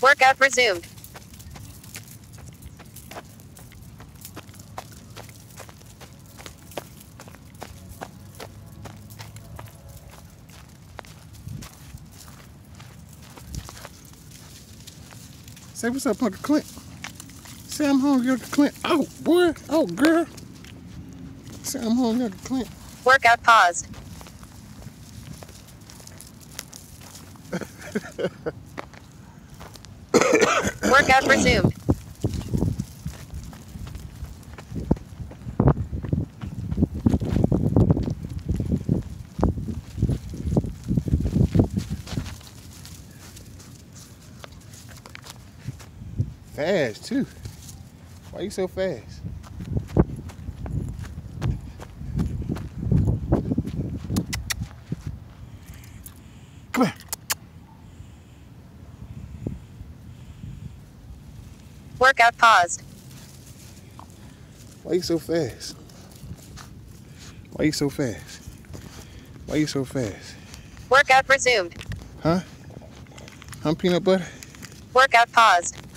Workout resumed. Say what's up, Uncle Clint. Say I'm hungry, Uncle Clint. Oh, boy. Oh, girl. Say I'm hungry, Uncle Clint. Workout paused. Workout resumed. Fast, too. Why you so fast? Come here. Workout paused. Why you so fast? Why you so fast? Why you so fast? Workout resumed. Huh? Peanut butter? Workout paused.